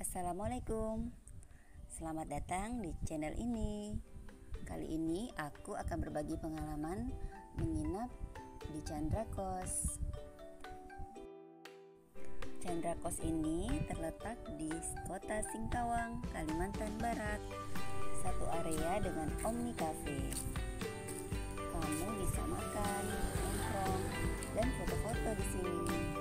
Assalamualaikum, selamat datang di channel ini. Kali ini aku akan berbagi pengalaman menginap di Chandra Kos. Chandra Kos ini terletak di kota Singkawang, Kalimantan Barat. Satu area dengan Omni Cafe. Kamu bisa makan, nongkrong, dan foto-foto di sini.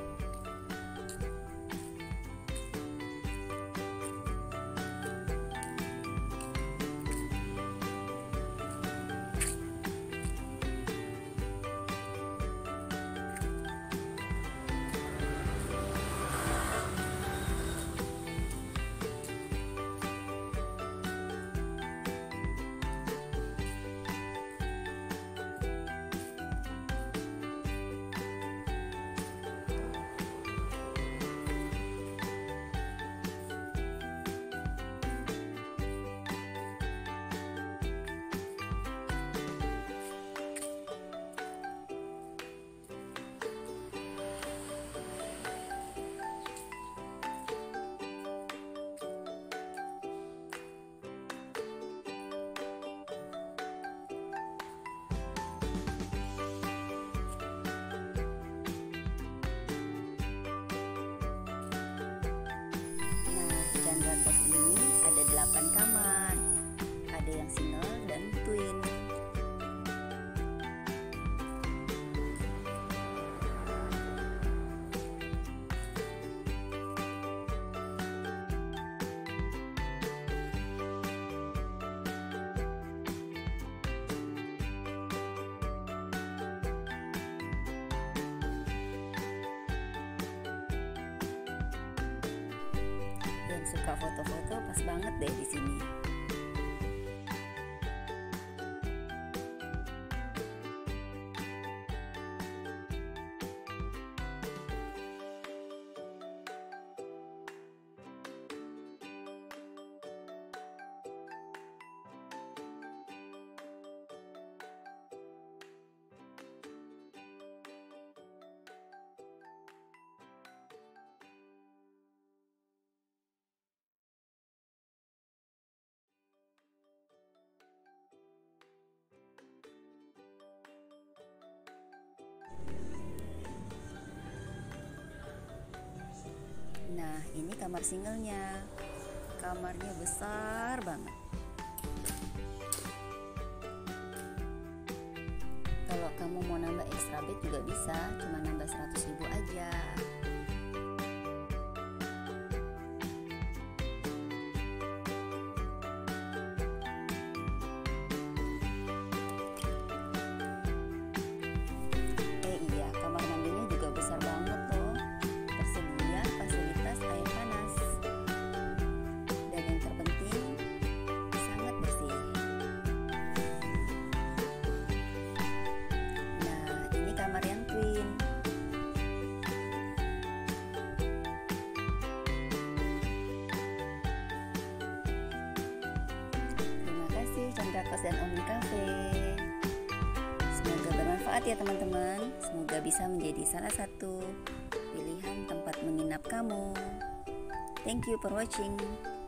Chandra Kos ini ada 8 kamar, ada yang single dan twin. Yang suka foto-foto pas banget deh di sini. Nah, ini kamar singlenya. Kamarnya besar banget. Kalau kamu mau nambah extra bed juga bisa, cuma nambah 100.000 aja. Iya, kamar mandinya juga besar banget loh. Tersedia fasilitas air panas. Dan yang terpenting, sangat bersih. Nah, ini kamar yang twin. Terima kasih Chandra Kos dan Omni Cafe. Semoga bermanfaat ya teman-teman. Semoga bisa menjadi salah satu pilihan tempat menginap kamu. Thank you for watching.